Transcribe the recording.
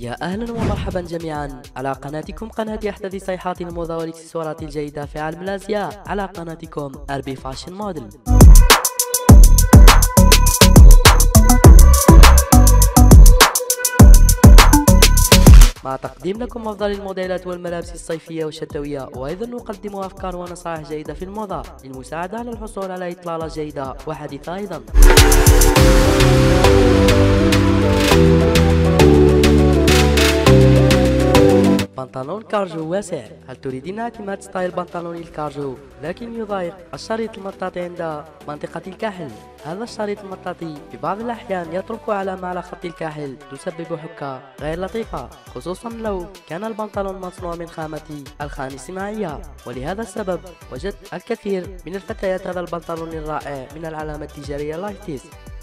يا أهلا ومرحبا جميعا على قناتكم، قناة أحدث صيحات الموضة والاكسسوارات الجيدة في عالم الأزياء، على قناتكم أربي فاشن موديل. مع تقديم لكم أفضل الموديلات والملابس الصيفية والشتوية، وأيضا نقدم أفكار ونصائح جيدة في الموضة للمساعدة على الحصول على إطلالة جيدة وحديثة أيضا. بنطلون كارجو واسع. هل تريدين اعتماد ستايل بنطلون الكارجو لكن يضايق الشريط المطاطي عند منطقة الكاحل؟ هذا الشريط المطاطي في بعض الأحيان يترك علامة على خط الكاحل تسبب حكة غير لطيفة، خصوصا لو كان البنطلون مصنوع من خامة الخام الصناعية. ولهذا السبب وجدت الكثير من الفتيات هذا البنطلون الرائع من العلامة التجارية لايفتيس.